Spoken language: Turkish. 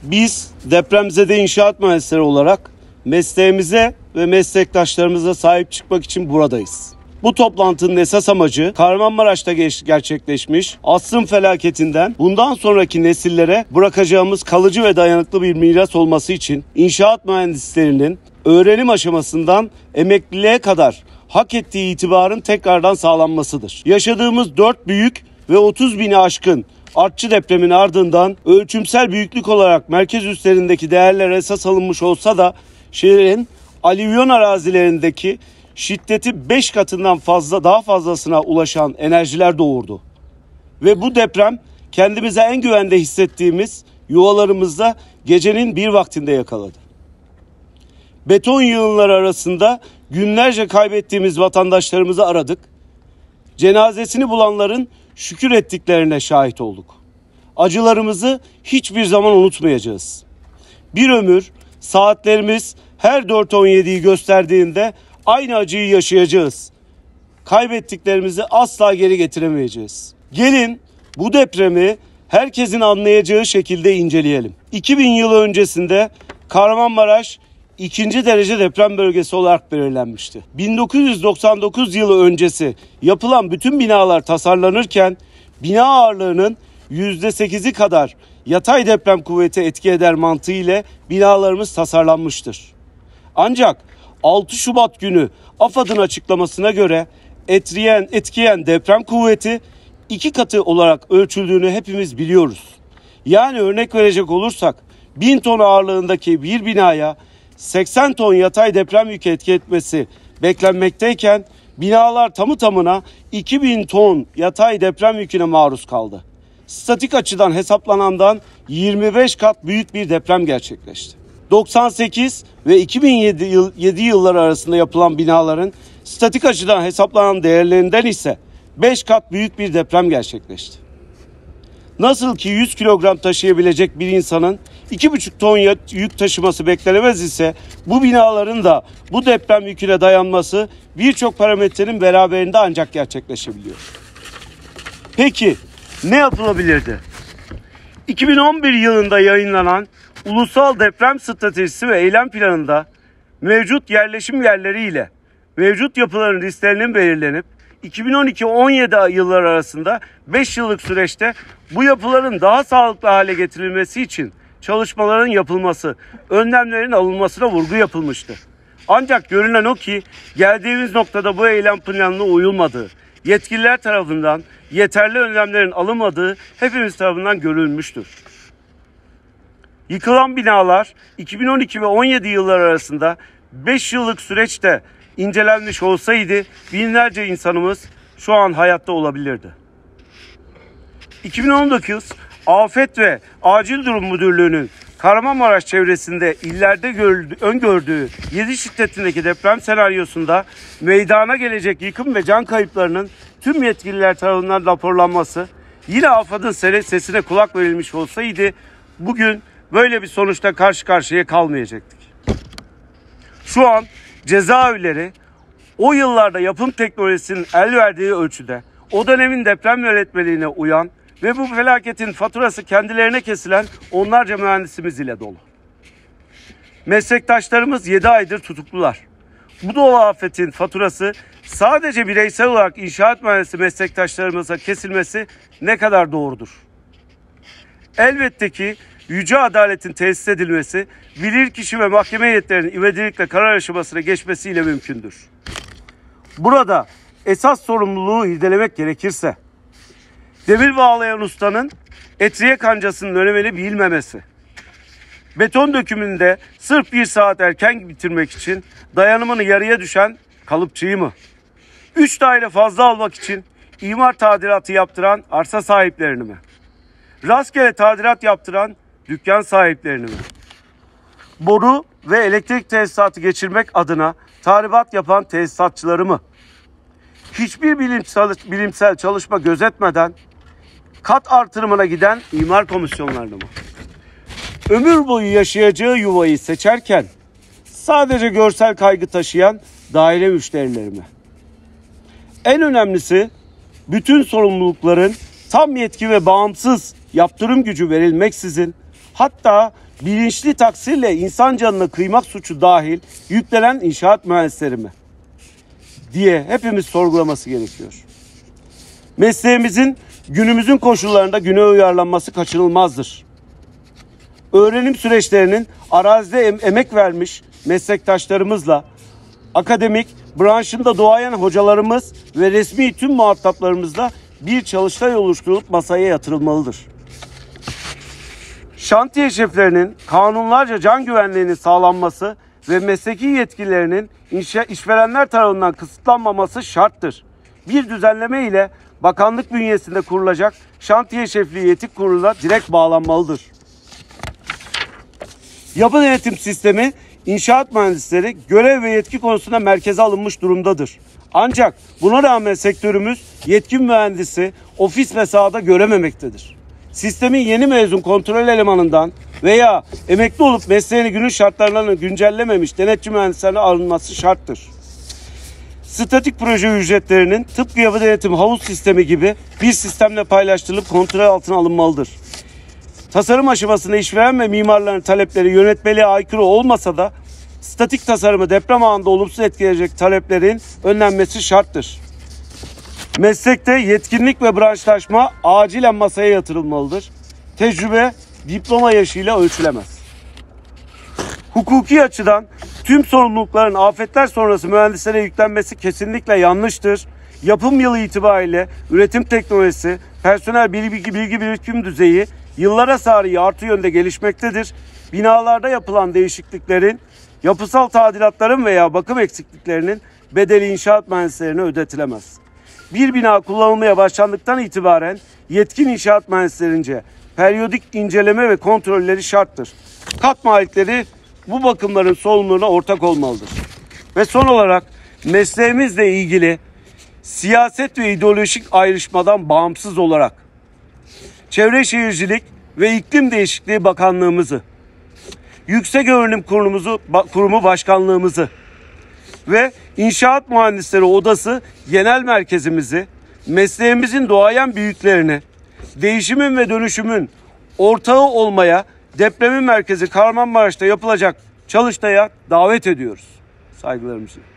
Biz depremzede inşaat mühendisleri olarak mesleğimize ve meslektaşlarımıza sahip çıkmak için buradayız. Bu toplantının esas amacı Kahramanmaraş'ta gerçekleşmiş asrın felaketinden bundan sonraki nesillere bırakacağımız kalıcı ve dayanıklı bir miras olması için inşaat mühendislerinin öğrenim aşamasından emekliliğe kadar hak ettiği itibarın tekrardan sağlanmasıdır. Yaşadığımız 4 büyük ve 30 bini aşkın artçı depremin ardından ölçümsel büyüklük olarak merkez üslerindeki değerler esas alınmış olsa da şehrin alüvyon arazilerindeki şiddeti 5 katından daha fazlasına ulaşan enerjiler doğurdu. Ve bu deprem kendimize en güvende hissettiğimiz yuvalarımızda gecenin bir vaktinde yakaladı. Beton yığınları arasında günlerce kaybettiğimiz vatandaşlarımızı aradık. Cenazesini bulanların şükür ettiklerine şahit olduk. Acılarımızı hiçbir zaman unutmayacağız. Bir ömür, saatlerimiz her 4.17'yi gösterdiğinde aynı acıyı yaşayacağız. Kaybettiklerimizi asla geri getiremeyeceğiz. Gelin bu depremi herkesin anlayacağı şekilde inceleyelim. 2000 yıl öncesinde Kahramanmaraş 2. derece deprem bölgesi olarak belirlenmişti. 1999 yılı öncesi yapılan bütün binalar tasarlanırken bina ağırlığının %8'i kadar yatay deprem kuvveti etki eder mantığı ile binalarımız tasarlanmıştır. Ancak 6 Şubat günü AFAD'ın açıklamasına göre etkileyen deprem kuvveti 2 katı olarak ölçüldüğünü hepimiz biliyoruz. Yani örnek verecek olursak 1000 ton ağırlığındaki bir binaya 80 ton yatay deprem yükü etki etmesi beklenmekteyken binalar tamı tamına 2000 ton yatay deprem yüküne maruz kaldı. Statik açıdan hesaplanandan 25 kat büyük bir deprem gerçekleşti. 98 ve 2007 yılları arasında yapılan binaların statik açıdan hesaplanan değerlerinden ise 5 kat büyük bir deprem gerçekleşti. Nasıl ki 100 kilogram taşıyabilecek bir insanın 2,5 ton yük taşıması beklenemez ise bu binaların da bu deprem yüküne dayanması birçok parametrenin beraberinde ancak gerçekleşebiliyor. Peki ne yapılabilirdi? 2011 yılında yayınlanan Ulusal Deprem Stratejisi ve Eylem Planı'nda mevcut yerleşim yerleriyle mevcut yapıların risklerinin belirlenip 2012-17 yılları arasında 5 yıllık süreçte bu yapıların daha sağlıklı hale getirilmesi için çalışmaların yapılması, önlemlerin alınmasına vurgu yapılmıştı. Ancak görünen o ki geldiğimiz noktada bu eylem planına uyulmadığı, yetkililer tarafından yeterli önlemlerin alınmadığı hepimiz tarafından görülmüştür. Yıkılan binalar 2012 ve 17 yılları arasında 5 yıllık süreçte incelenmiş olsaydı binlerce insanımız şu an hayatta olabilirdi. 2019 Afet ve Acil Durum Müdürlüğü'nün Kahramanmaraş çevresinde illerde öngördüğü 7 şiddetindeki deprem senaryosunda meydana gelecek yıkım ve can kayıplarının tüm yetkililer tarafından raporlanması, yine AFAD'ın sesine kulak verilmiş olsaydı bugün böyle bir sonuçta karşı karşıya kalmayacaktık. Şu an cezaevleri o yıllarda yapım teknolojisinin el verdiği ölçüde o dönemin deprem yönetmeliğine uyan ve bu felaketin faturası kendilerine kesilen onlarca mühendisimiz ile dolu. Meslektaşlarımız 7 aydır tutuklular. Bu dolu afetin faturası sadece bireysel olarak inşaat mühendisi meslektaşlarımıza kesilmesi ne kadar doğrudur? Elbette ki yüce adaletin tesis edilmesi, bilirkişi ve mahkeme heyetlerinin ivedilikle karar aşamasına geçmesiyle mümkündür. Burada esas sorumluluğu irdelemek gerekirse, demir bağlayan ustanın etriye kancasının önemini bilmemesi, beton dökümünde sırf 1 saat erken bitirmek için dayanımını yarıya düşen kalıpçıyı mı? 3 daire fazla almak için imar tadilatı yaptıran arsa sahiplerini mi? Rastgele tadilat yaptıran dükkan sahiplerini mi? Boru ve elektrik tesisatı geçirmek adına tahribat yapan tesisatçıları mı? Hiçbir bilimsel çalışma gözetmeden kat artırımına giden imar komisyonlarını mı? Ömür boyu yaşayacağı yuvayı seçerken sadece görsel kaygı taşıyan daire müşterileri mi? En önemlisi bütün sorumlulukların tam yetki ve bağımsız yaptırım gücü verilmeksizin, hatta bilinçli taksirle insan canına kıymak suçu dahil yüklenen inşaat mühendisleri mi diye hepimiz sorgulaması gerekiyor. Mesleğimizin günümüzün koşullarında güne uyarlanması kaçınılmazdır. Öğrenim süreçlerinin arazide emek vermiş meslektaşlarımızla, akademik, branşında duayen hocalarımız ve resmi tüm muhataplarımızla bir çalıştay oluşturulup masaya yatırılmalıdır. Şantiye şeflerinin kanunlarca can güvenliğinin sağlanması ve mesleki yetkilerinin işverenler tarafından kısıtlanmaması şarttır. Bir düzenleme ile bakanlık bünyesinde kurulacak şantiye şefliği etik kuruluna direkt bağlanmalıdır. Yapı denetim sistemi inşaat mühendisleri görev ve yetki konusunda merkeze alınmış durumdadır. Ancak buna rağmen sektörümüz yetkin mühendisi ofis ve sahada görememektedir. Sistemin yeni mezun kontrol elemanından veya emekli olup mesleğini günün şartlarını güncellememiş denetçi mühendislerine alınması şarttır. Statik proje ücretlerinin tıpkı yapı denetim havuz sistemi gibi bir sistemle paylaştırılıp kontrol altına alınmalıdır. Tasarım aşamasında işveren ve mimarların talepleri yönetmeliğe aykırı olmasa da statik tasarımı deprem anında olumsuz etkileyecek taleplerin önlenmesi şarttır. Meslekte yetkinlik ve branşlaşma acilen masaya yatırılmalıdır. Tecrübe diploma yaşıyla ölçülemez. Hukuki açıdan tüm sorumlulukların afetler sonrası mühendislere yüklenmesi kesinlikle yanlıştır. Yapım yılı itibariyle üretim teknolojisi, personel bilgi birikim düzeyi yıllara sari artı yönde gelişmektedir. Binalarda yapılan değişikliklerin, yapısal tadilatların veya bakım eksikliklerinin bedeli inşaat mühendislerine ödetilemez. Bir bina kullanılmaya başlandıktan itibaren yetkin inşaat mühendislerince periyodik inceleme ve kontrolleri şarttır. Kat malikleri bu bakımların sorumluluğuna ortak olmalıdır. Ve son olarak mesleğimizle ilgili siyaset ve ideolojik ayrışmadan bağımsız olarak Çevre Şehircilik ve İklim Değişikliği Bakanlığımızı, Yüksek Öğrenim Kurumu Başkanlığımızı ve İnşaat Mühendisleri Odası Genel Merkezimizi, mesleğimizin duayen büyüklerini, değişimin ve dönüşümün ortağı olmaya depremin merkezi Kahramanmaraş'ta yapılacak çalıştaya davet ediyoruz. Saygılarımızı.